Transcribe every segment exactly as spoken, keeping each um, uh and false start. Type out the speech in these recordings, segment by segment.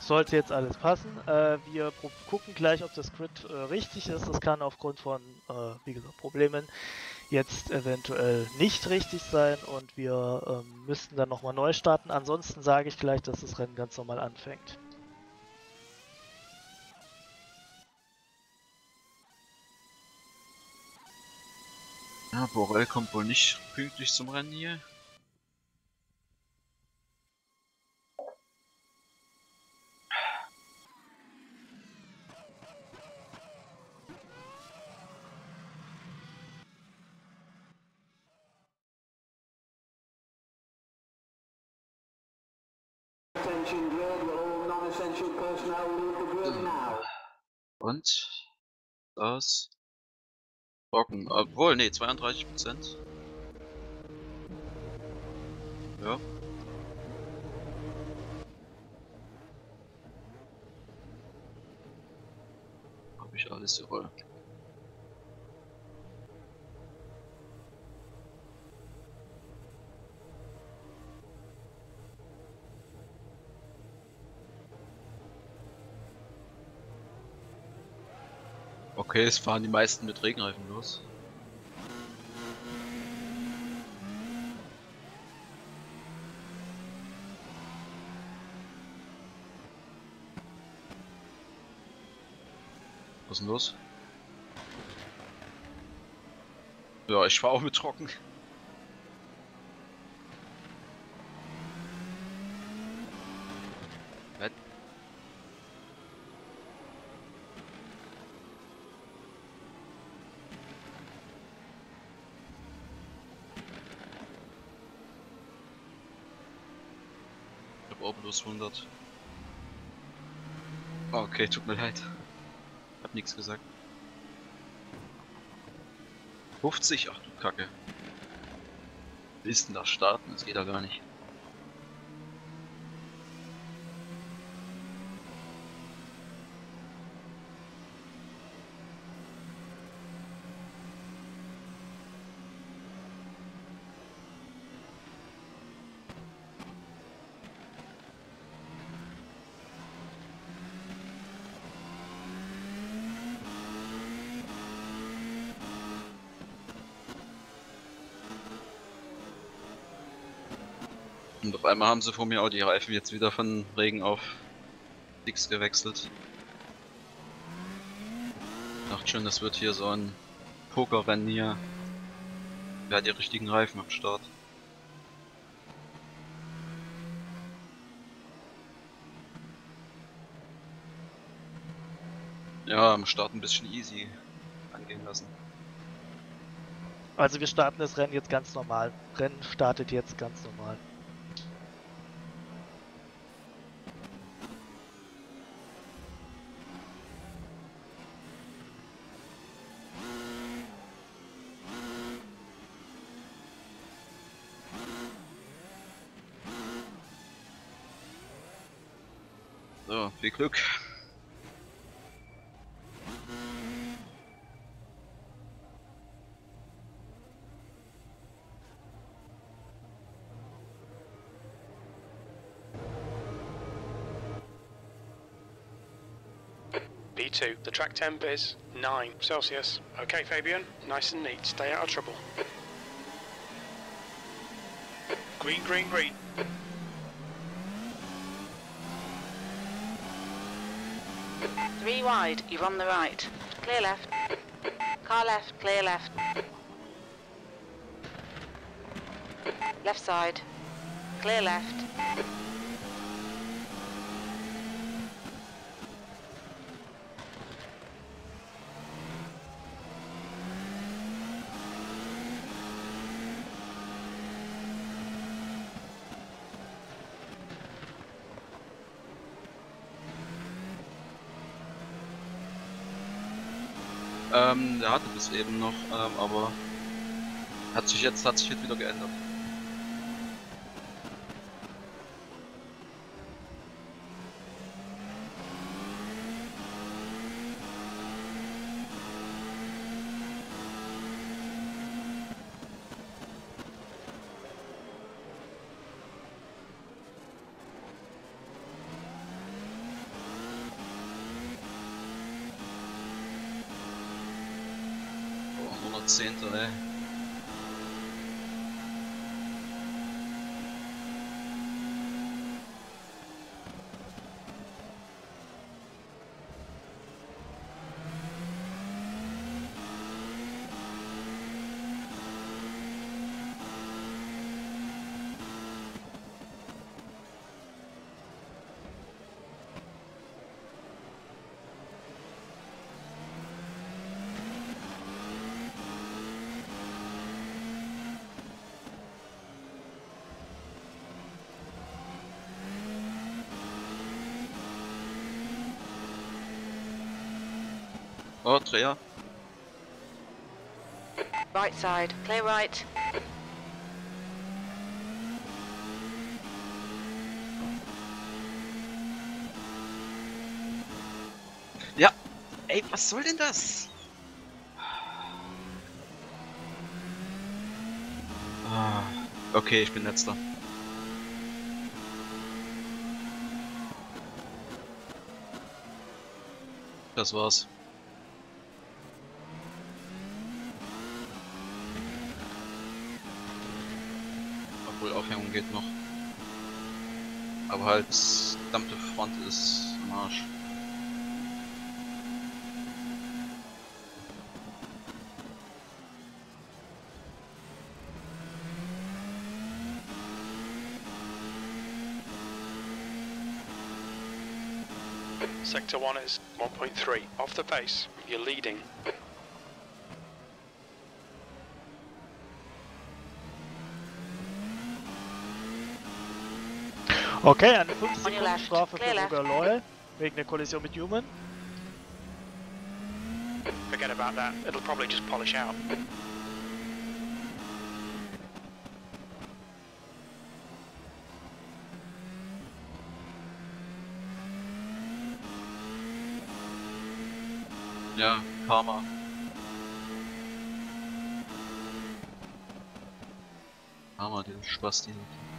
sollte jetzt alles passen. Äh, wir gucken gleich, ob das Grid äh, richtig ist. Das kann aufgrund von, äh, wie gesagt, Problemen jetzt eventuell nicht richtig sein und wir ähm, müssten dann nochmal neu starten. Ansonsten sage ich gleich, dass das Rennen ganz normal anfängt. Ja, Borel kommt wohl nicht pünktlich zum Rennen hier. Und das trocken, obwohl, nee, zweiunddreißig Prozent. Ja. Habe ich alles jawohl. Okay, es fahren die meisten mit Regenreifen los. Was ist denn los? Ja, ich fahre auch mit trocken. Was? Ich hab auch bloß hundert. Okay, tut mir leid. Hab nichts gesagt. fünfzig? Ach du Kacke. Wie ist denn das starten? Das geht ja gar nicht. Und auf einmal haben sie vor mir auch die Reifen jetzt wieder von Regen auf Dicks gewechselt. Ich dachte schon, das wird hier so ein Pokerrennen hier. Wer hat die richtigen Reifen am Start? Ja, am Start ein bisschen easy angehen lassen. Also wir starten das Rennen jetzt ganz normal. Rennen startet jetzt ganz normal. So, viel Glück. B two, the track temp is nine Celsius. Okay, Fabian, nice and neat, stay out of trouble. Green, green, green. Three wide, you're on the right. Clear left. Car left, clear left. Left side. Clear left. Ähm, der hatte das eben noch, ähm, aber hat sich jetzt hat sich jetzt wieder geändert. Zehnter, ey. Oh, Dreher. Right side, clear right. Ja! Ey, was soll denn das? Ah, okay, ich bin letzter. Das war's. Obwohl Aufhängung geht noch. Aber halt, das verdammte Front ist am Arsch. Sector one is one point three. Off the pace. You're leading. Okay, eine fünf On your Sekunden left. Strafe Clear für left. Roger Loyal wegen der Kollision mit Human. Forget about that. It'll probably just polish out. Ja, Karma. Karma, der Spasti.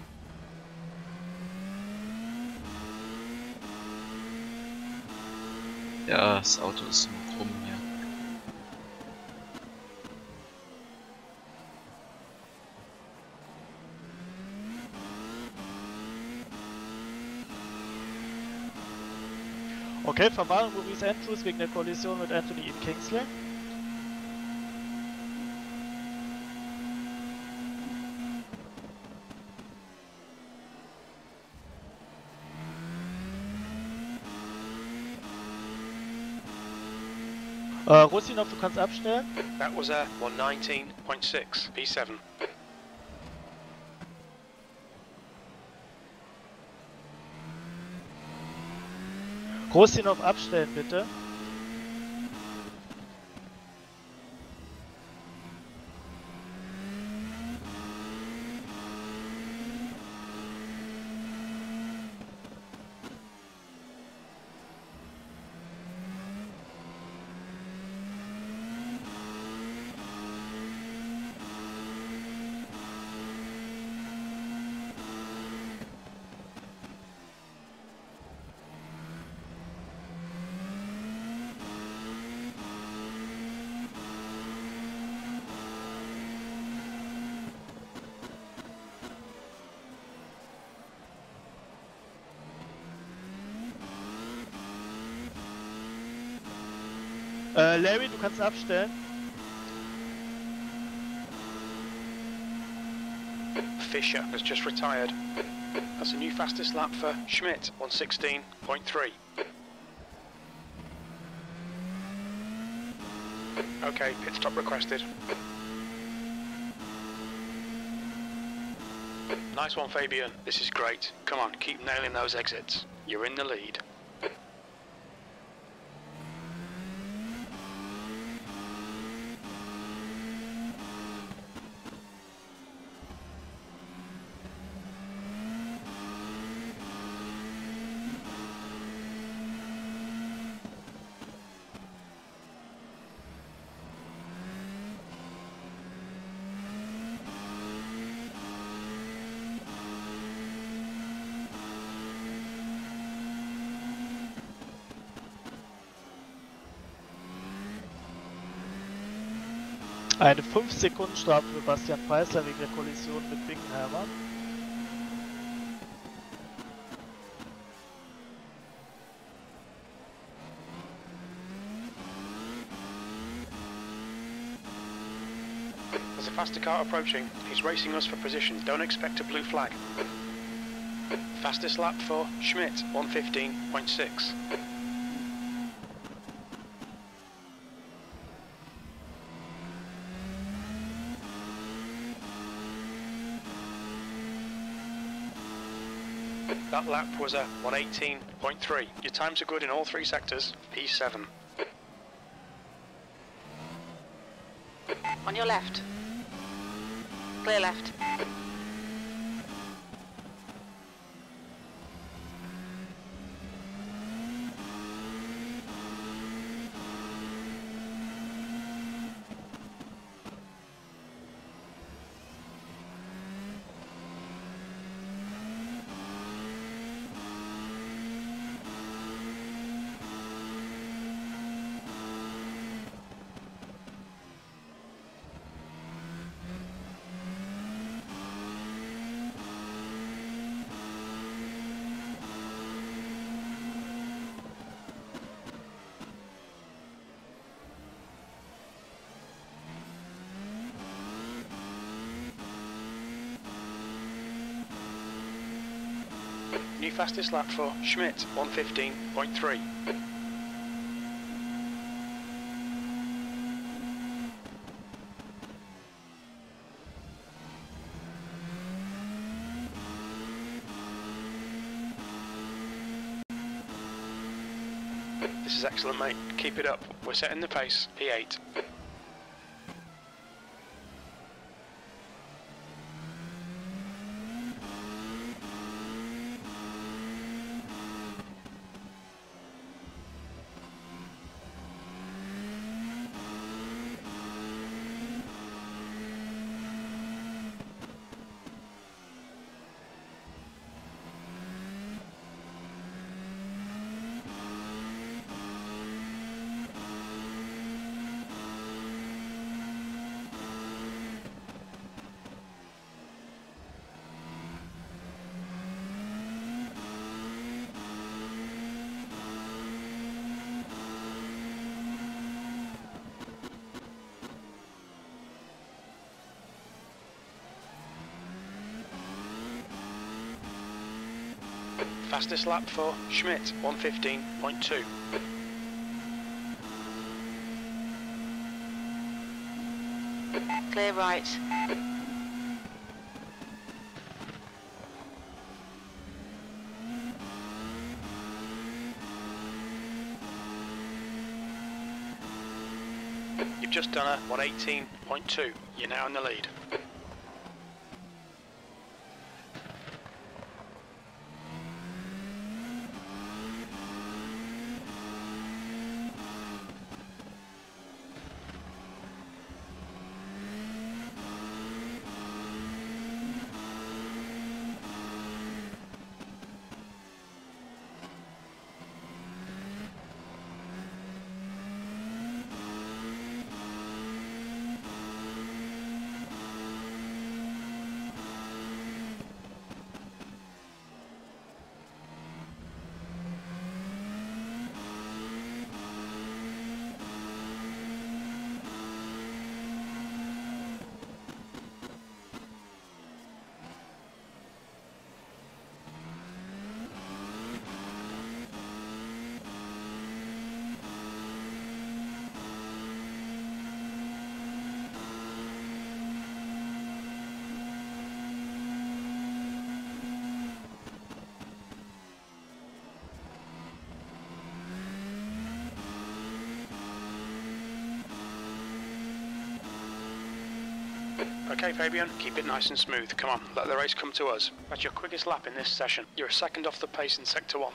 Ja, das Auto ist nur krumm hier. Okay, Verwarnung Maurice Andrews wegen der Kollision mit Anthony Ian Kingsley. Äh, Rusinov, du kannst abstellen. That was a one nineteen point six, P seven. Rusinov abstellen, bitte. Äh, Larry, du kannst abstellen. Fisher has just retired. That's a new fastest lap for Schmidt, one sixteen point three. Okay, pit stop requested. Nice one, Fabian. This is great. Come on, keep nailing those exits. You're in the lead. Eine fünf Sekunden Strafe für Bastian Preißler wegen der Kollision mit Bickenheimer. There's a faster car approaching. He's racing us for position. Don't expect a blue flag. Fastest lap for Schmidt, one fifteen point six. That lap was a one eighteen point three. Your times are good in all three sectors. P seven. On your left. Clear left. New fastest lap for Schmidt, one fifteen point three. This is excellent, mate. Keep it up. We're setting the pace. P eight. Fastest lap for Schmidt, one fifteen point two. Clear right. You've just done a one eighteen point two. You're now in the lead. Okay, Fabian, keep it nice and smooth. Come on, let the race come to us. That's your quickest lap in this session. You're a second off the pace in Sector one.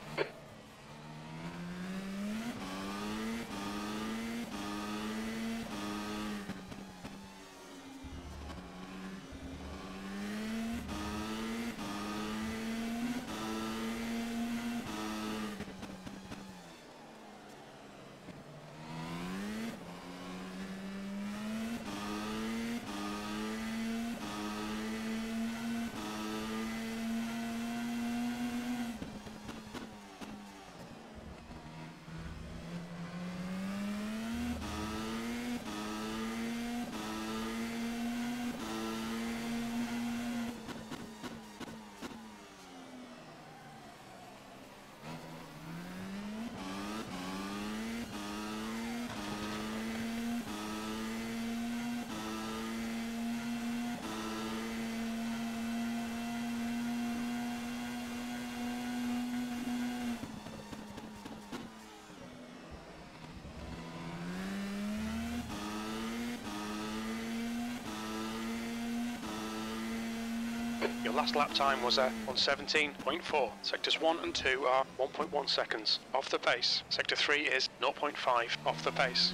last lap time was a one seventeen point four. Sectors one and two are one point one seconds off the pace. Sector three is zero point five off the pace.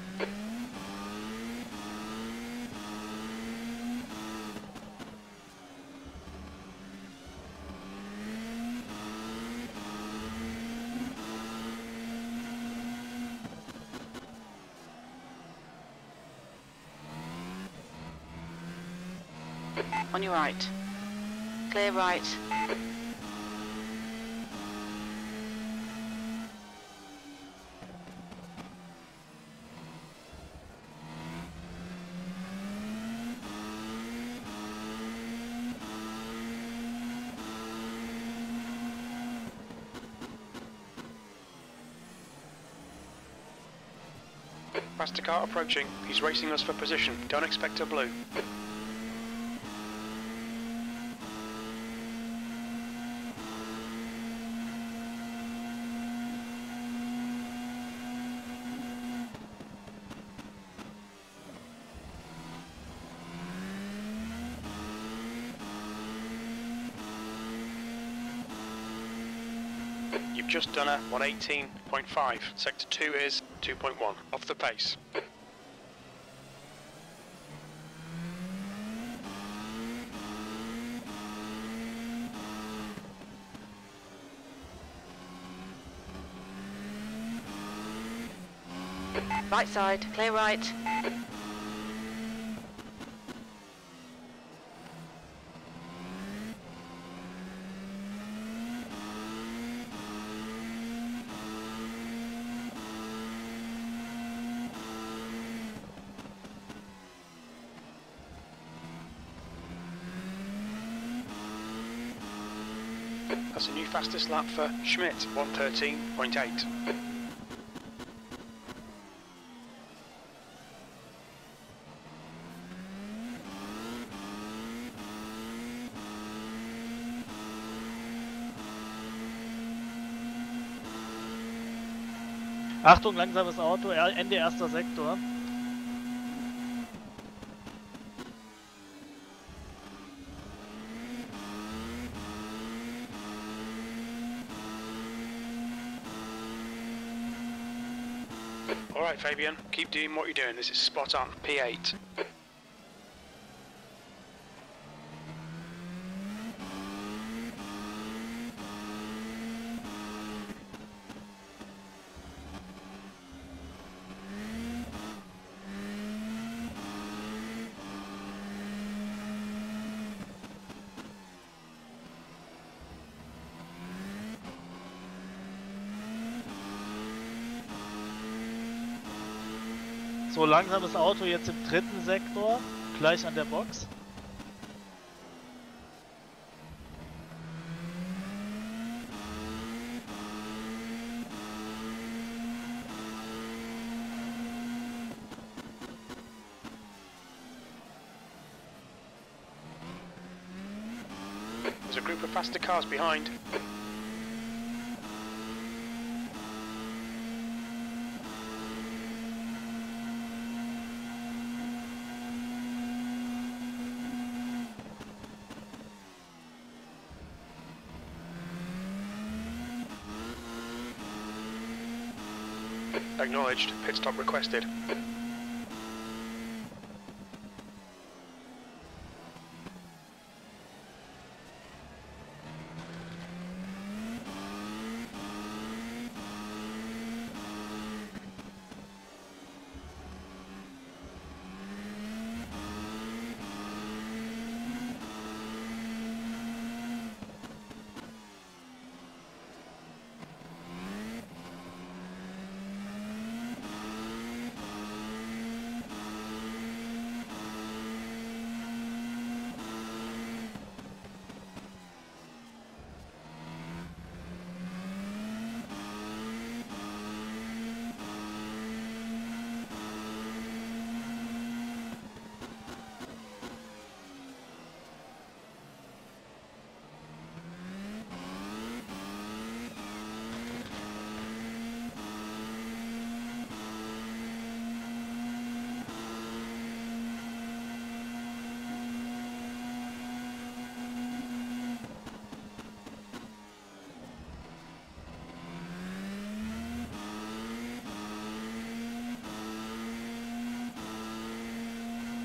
On your right. Clear right. Faster car approaching. He's racing us for position. Don't expect a blue. You've just done a one eighteen point five. Sector two is two point one off the pace. Right side. Clear right. That's a new fastest lap for Schmidt, one thirteen point eight. Achtung, langsames Auto, er- Ende erster Sektor. Alright Fabian, keep doing what you're doing, this is spot on, P eight. So, langsames Auto jetzt im dritten Sektor, gleich an der Box. There's a group of faster cars behind. Acknowledged. Pit stop requested.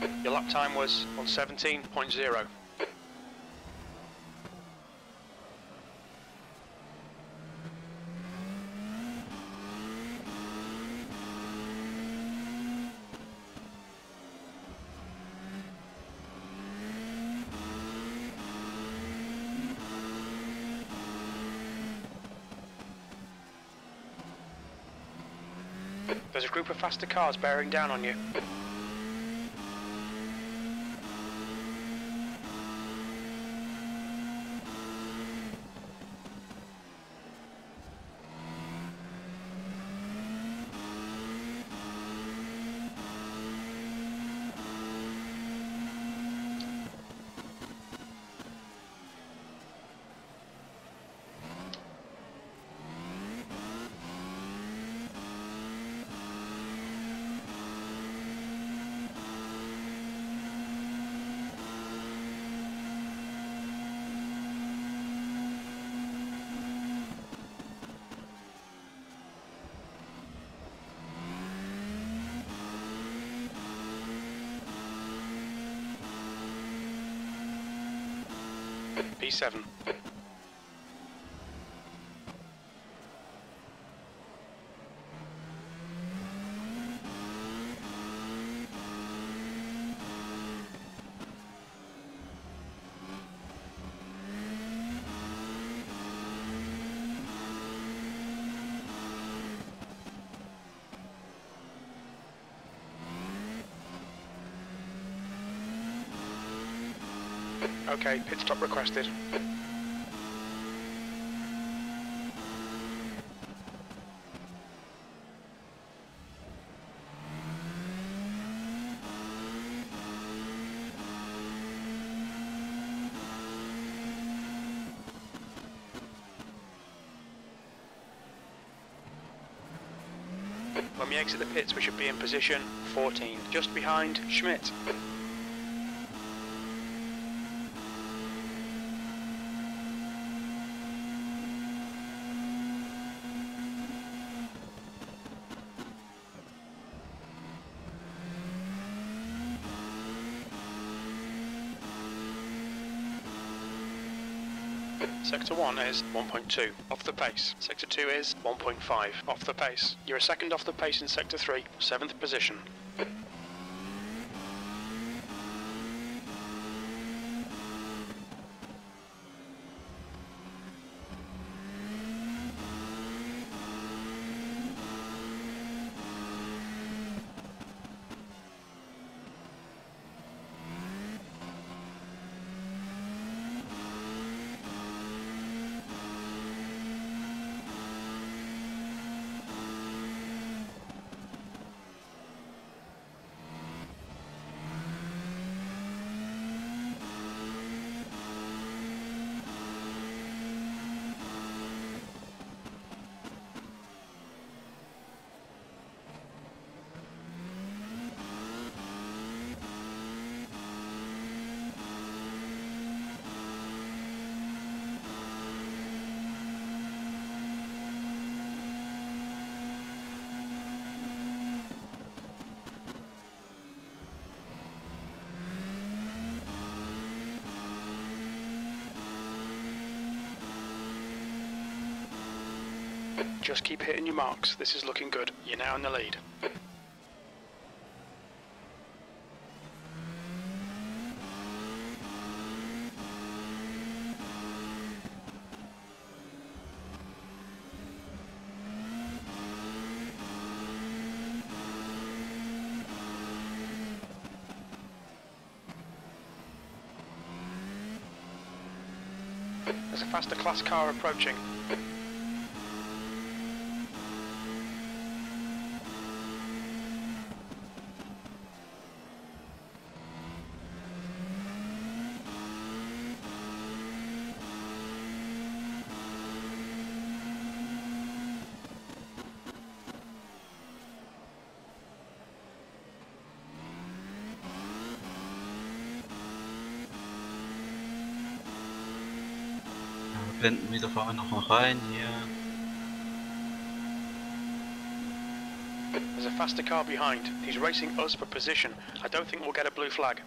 Your lap time was one seventeen point zero. There's a group of faster cars bearing down on you. P seven. Okay, pit stop requested. When we exit the pits, we should be in position fourteen, just behind Schmidt. Sector one is one point two, off the pace. Sector two is one point five, off the pace. You're a second off the pace in Sector three, seventh position. Just keep hitting your marks, this is looking good. You're now in the lead. There's a faster class car approaching. Blenden wieder vorne noch mal rein hier. There's a faster car behind. He's racing us for position. I don't think we'll get a blue flag.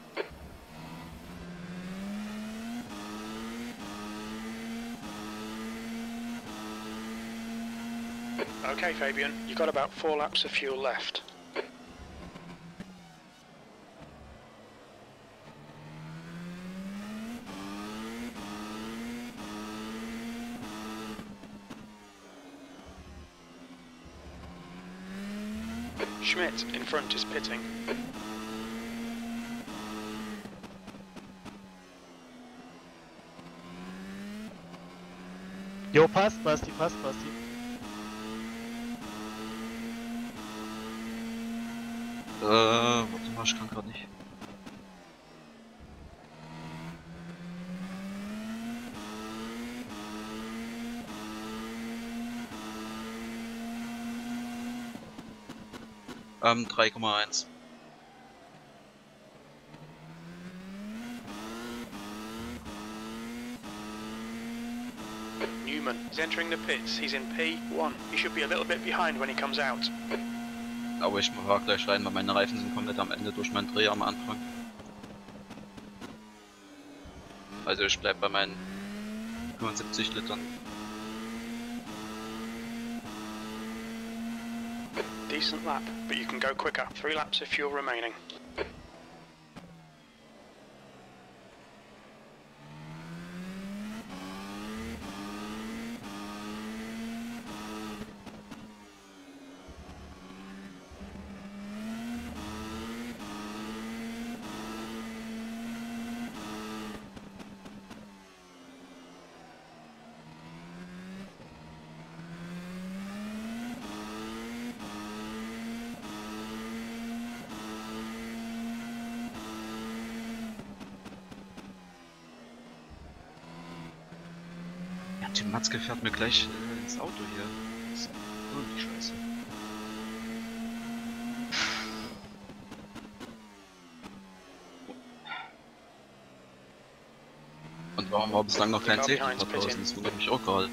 Okay, Fabian, you've got about four laps of fuel left. Schmidt in front is pitting. Jo, passt, Basti, passt, Basti. Äh, warte mal, ich kann gerade nicht. Ähm, drei Komma eins. Newman is entering the pits. He's in P one. He should be a little bit behind when he comes out. Aber ich fahr gleich rein, weil meine Reifen sind komplett am Ende durch meinen Dreher am Anfang. Also ich bleib bei meinen fünfundsiebzig Litern. Decent lap, but you can go quicker. Three laps of fuel remaining. Die Matzke fährt mir gleich äh, ins Auto hier. Das ist wirklich scheiße. Und warum war bislang noch kein Safety Car draußen? Das wundert mich auch gerade.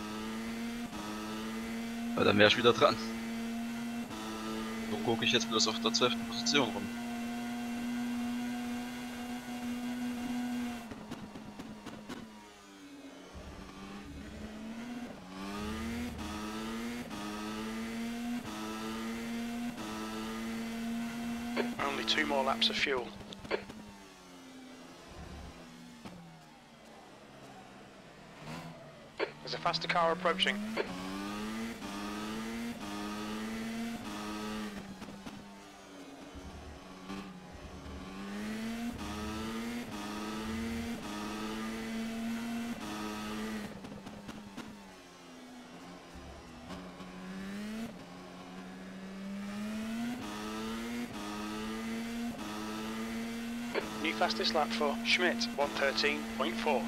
Weil dann wäre ich wieder dran. So gucke ich jetzt bloß auf der zwölften Position rum. Only two more laps of fuel. There's a faster car approaching. New fastest lap for Schmidt, one thirteen point four.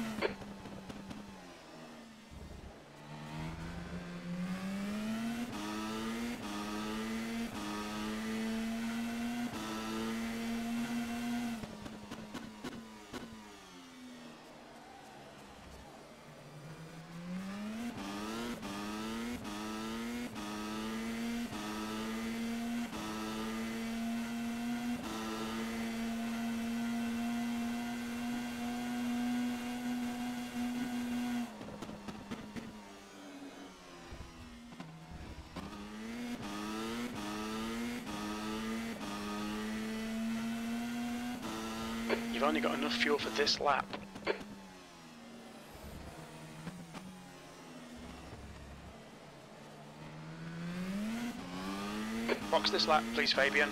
You've only got enough fuel for this lap. Box this lap, please, Fabian.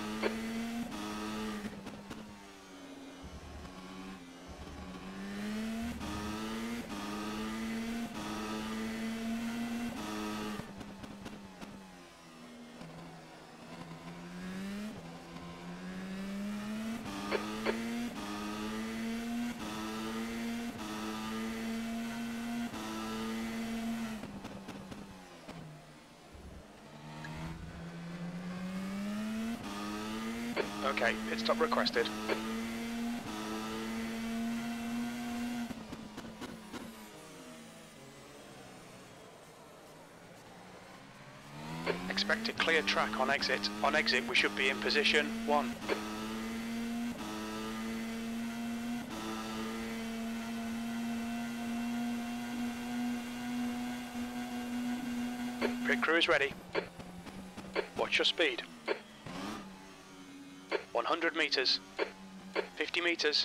Okay, pit stop requested. expect a clear track on exit. On exit, we should be in position one. Pit crew is ready. Watch your speed. one hundred meters. fifty meters.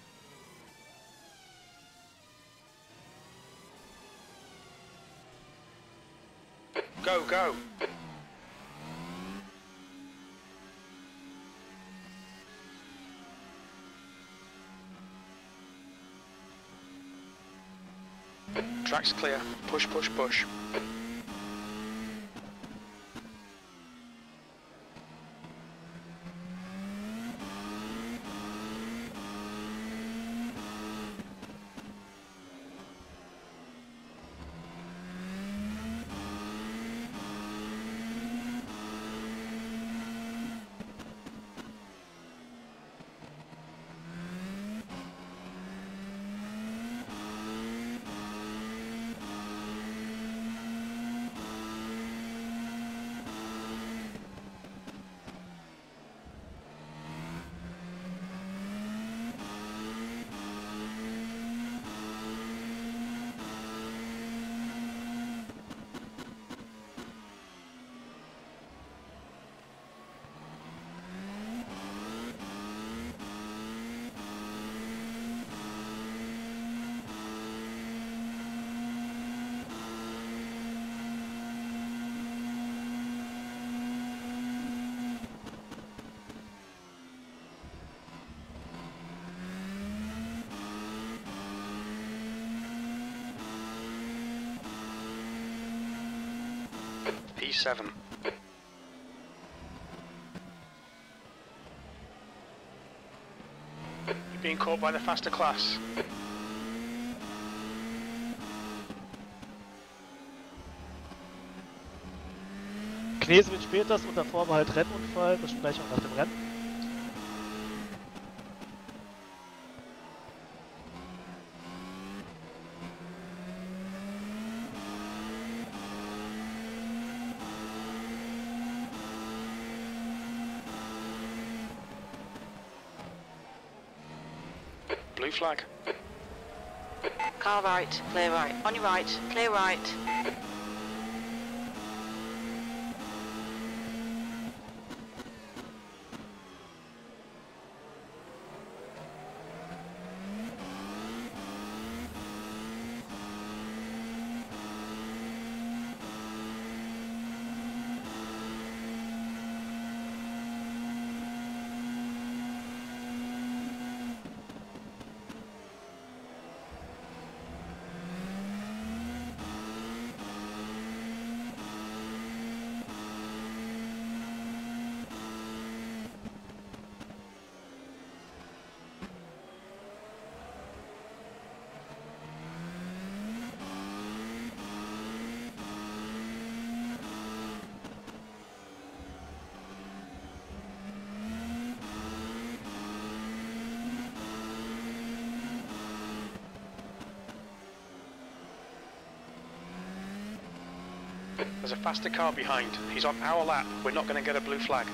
Go, go. Track's clear. Push, push, push. P seven. You're being caught by the faster class. Knesewitsch später ist unter Vorbehalt Rennunfall, Besprechung nach dem Rennen. Blue flag. Car right, clear right. On your right, clear right. There's a faster car behind. He's on our lap. We're not going to get a blue flag.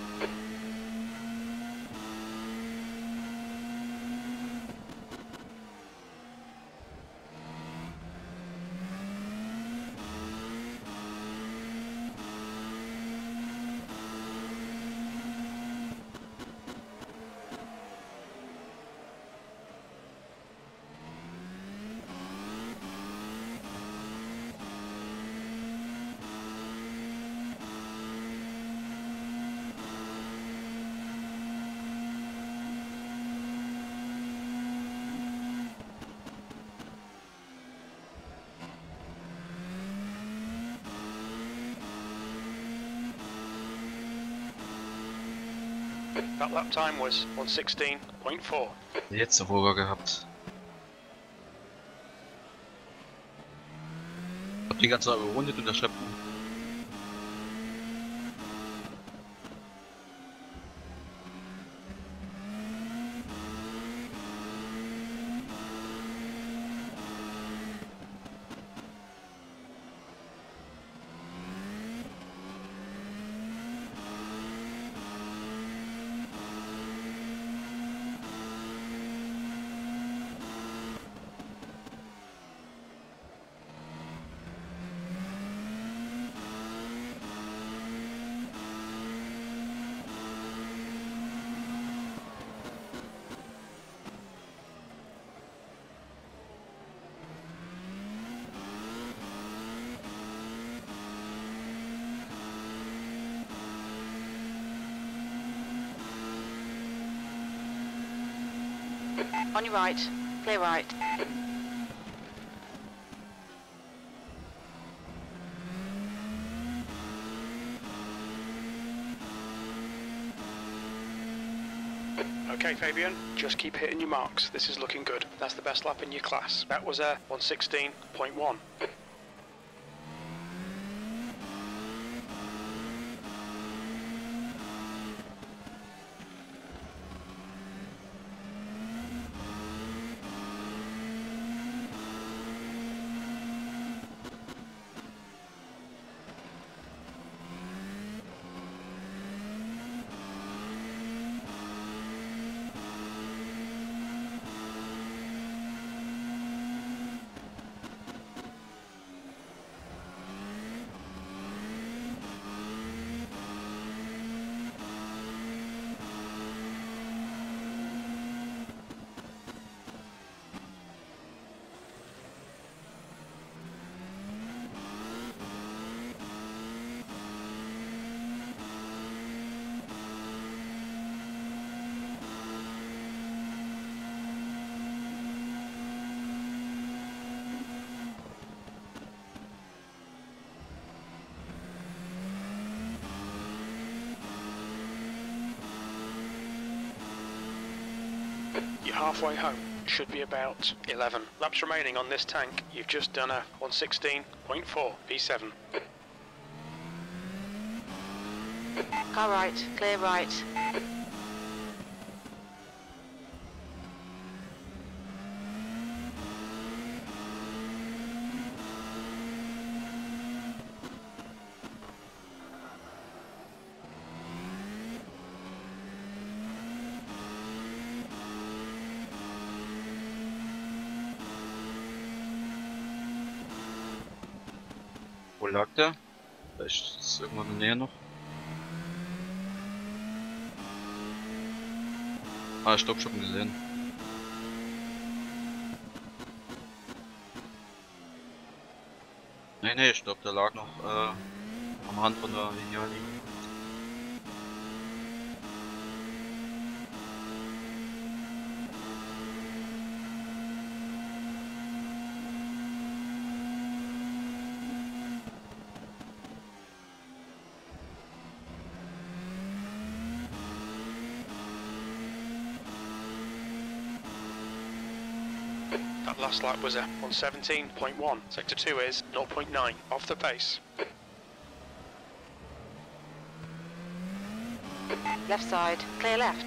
That lap time was one sixteen point four. Jetzt Ruhe gehabt. Hab die ganze Zeit überrundet und der schreibt. On your right. Clear right. Okay, Fabian, just keep hitting your marks. This is looking good. That's the best lap in your class. That was a one sixteen point one. You're halfway home. Should be about eleven laps remaining on this tank. You've just done a one sixteen point four P seven. Car right. Clear right. Wo lag der? Vielleicht ist es irgendwo in der Nähe noch. Ah, ich glaub, schon gesehen. Nee, nee, ich glaube, der lag noch äh, am Rand von der Linie. That last lap was a one seventeen point one. Sector two is zero point nine off the pace. Left side. Clear left.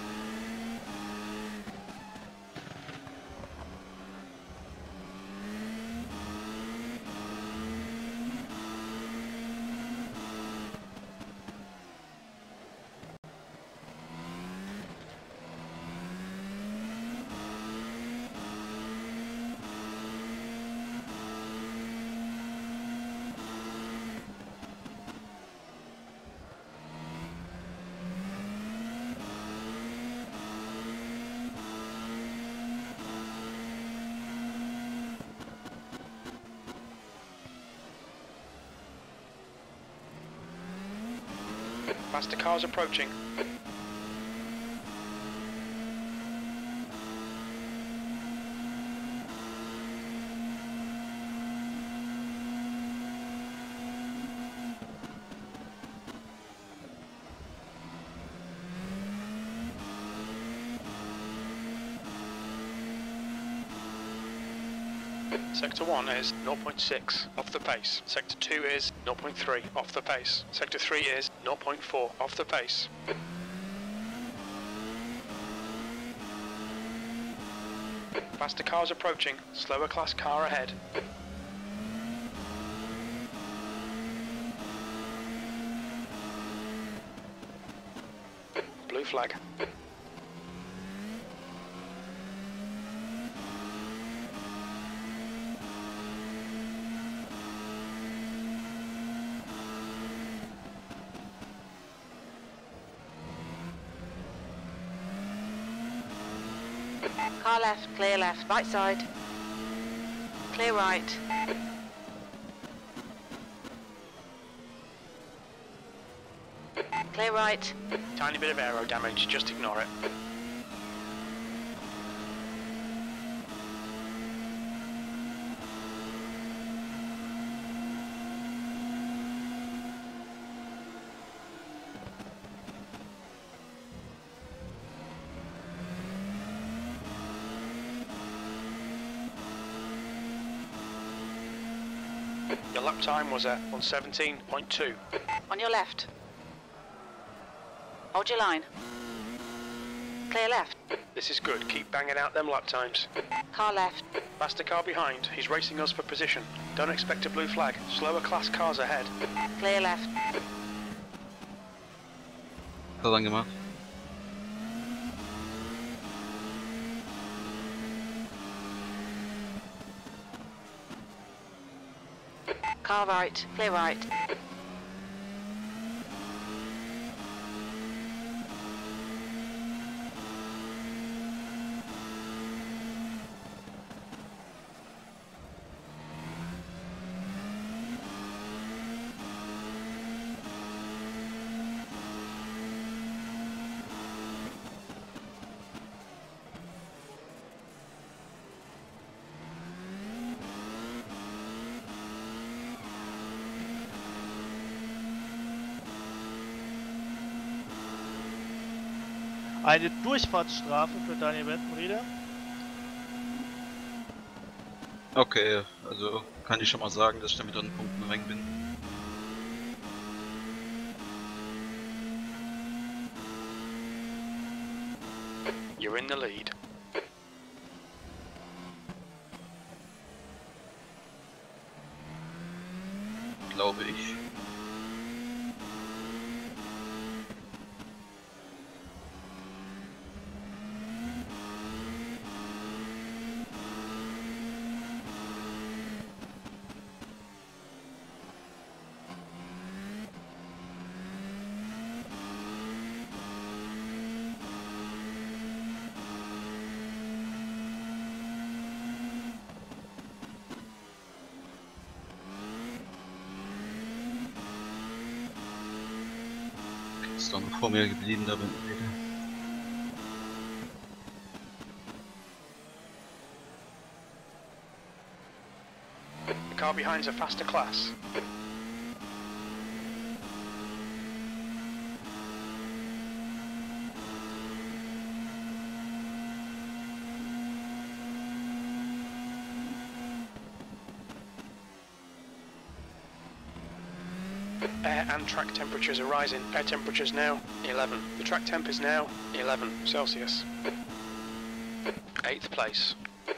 Faster cars approaching. Sector one is zero point six off the pace. Sector two is zero point three off the pace. Sector three is zero point four off the pace. Faster cars approaching. Slower class car ahead. Blue flag. Car left, clear left, right side. Clear right. Clear right. Tiny bit of aero damage, just ignore it. Your lap time was at one seventeen point two. On your left. Hold your line. Clear left. This is good. Keep banging out them lap times. Car left. Faster car behind. He's racing us for position. Don't expect a blue flag. Slower class cars ahead. Clear left. So lang gemacht. Car right. Clear right. Eine Durchfahrtsstrafe für Daniel Bentenrieder. Okay, also kann ich schon mal sagen, dass ich dann wieder einen Punkten weg bin. You're in the lead. Glaube ich. Ist doch noch vor mir geblieben, da bin ich wieder. The car behind's a faster class. Air and track temperatures are rising. Air temperatures now eleven. The track temp is now eleven Celsius. Eighth place.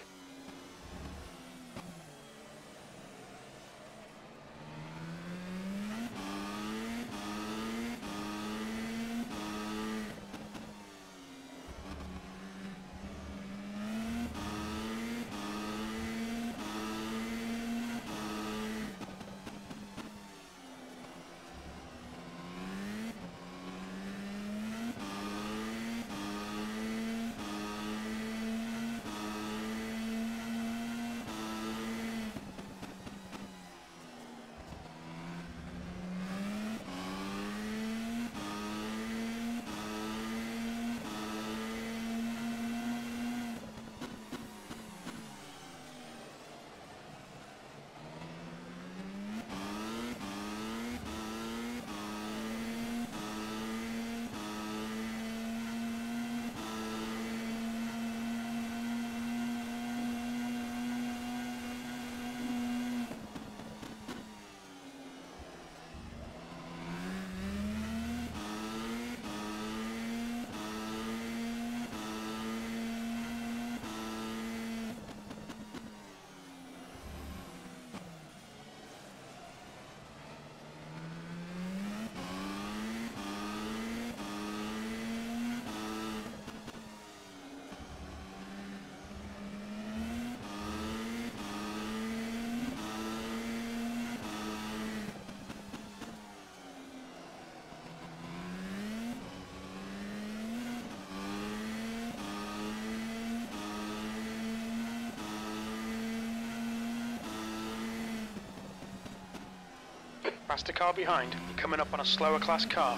Faster car behind. You're coming up on a slower class car.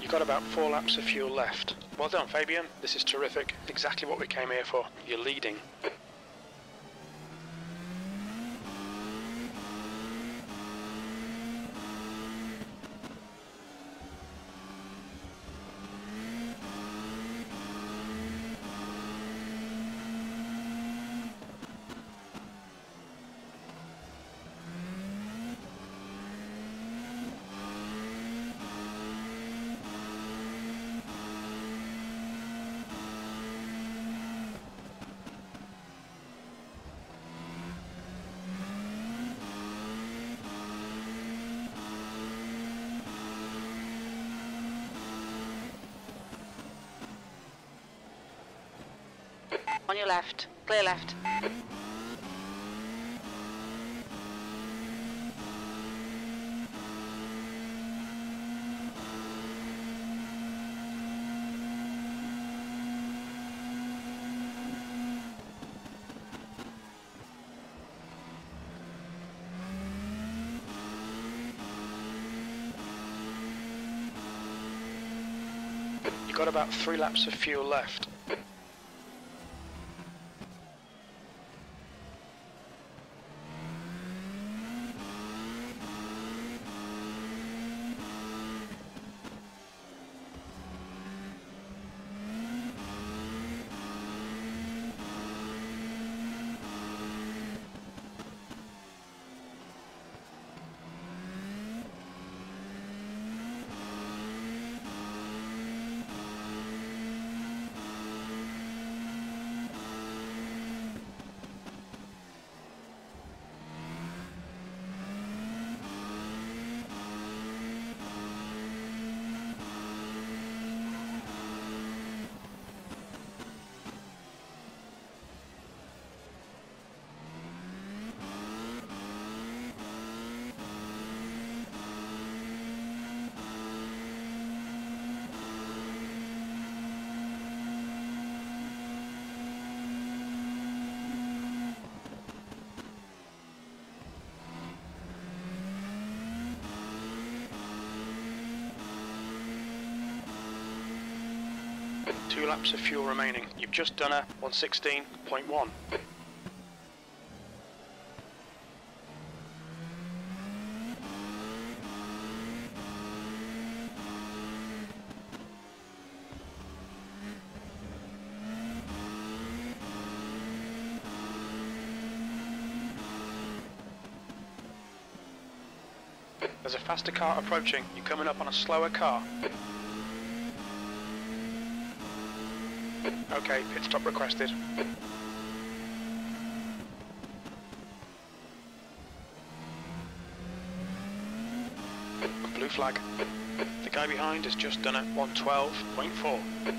You've got about four laps of fuel left. Well done, Fabian. This is terrific. Exactly what we came here for. You're leading. On your left. Clear left. You've got about three laps of fuel left. Two laps of fuel remaining. You've just done a one sixteen point one. There's a faster car approaching. You're coming up on a slower car. Okay, pit stop requested. Blue flag. The guy behind has just done a one twelve point four.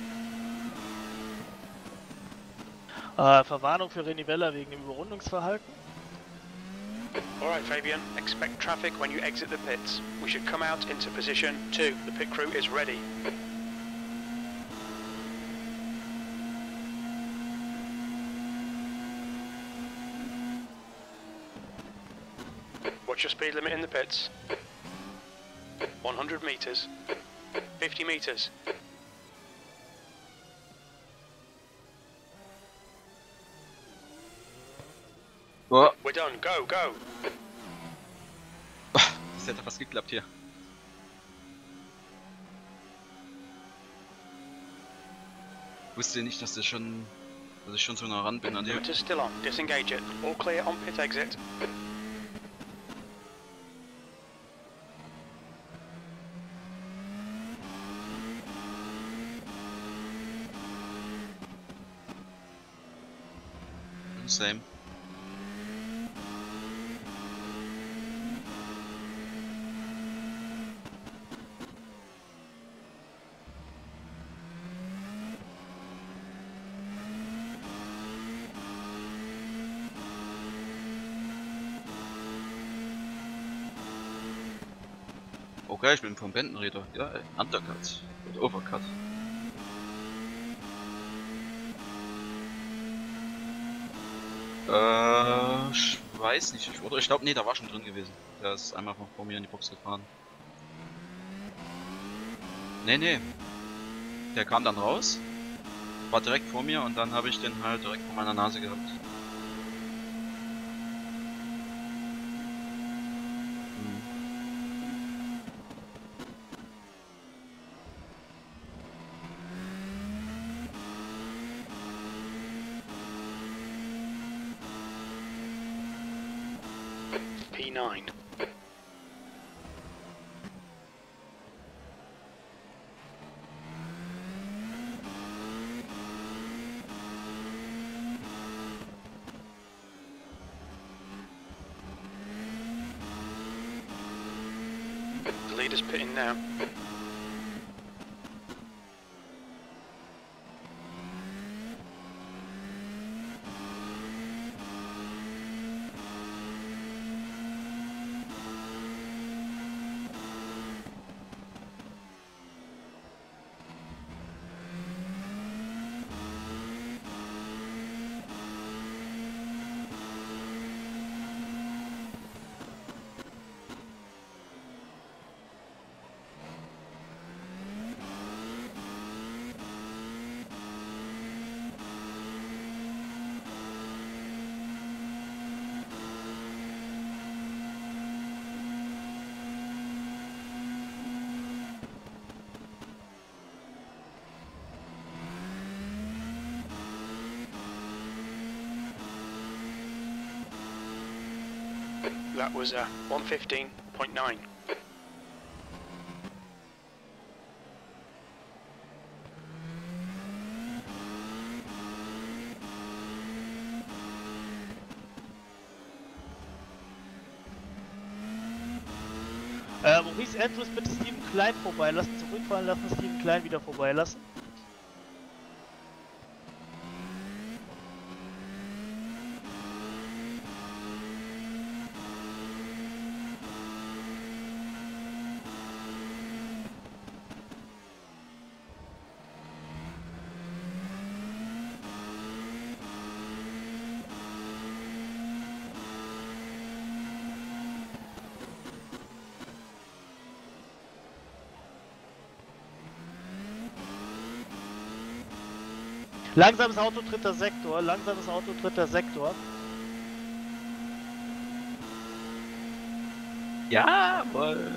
Äh, Verwarnung für Renivella wegen dem Überrundungsverhalten. Alright, Fabian, expect traffic when you exit the pits. We should come out into position two. The pit crew is ready. What's your speed limit in the pits? one hundred meters. fifty meters. Oh, We're done. Go, go. das hätte fast geklappt hier. Ich wusste nicht, dass, das schon, dass ich schon so nah ran bin an dir. Limiter's still on. Disengage it. All clear on pit exit. Same. Okay, ich bin vom Bandenräder. Ja, äh, Undercut. Oder Overcut. Äh, ich weiß nicht. Ich, oder ich glaube, nee, da war schon drin gewesen. Der ist einmal von vor mir in die Box gefahren. Nee, nee. Der kam dann raus, war direkt vor mir und dann habe ich den halt direkt vor meiner Nase gehabt. Hm. P nine. The leader's pitting now. That was uh, one fifteen point nine. Äh, Maurice Andrews, bitte Steven Klein vorbeilassen, zurückfahren lassen, Steven Klein wieder vorbeilassen. Langsames Auto, dritter Sektor, langsames Auto, dritter Sektor. Jawohl!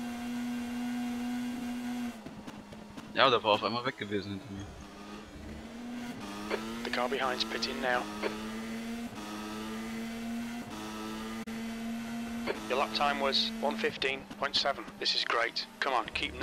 Ja, der war auf einmal weg gewesen hinter mir. The car behind's pitting now. Your lap time was one fifteen point seven. This is great. Come on, keep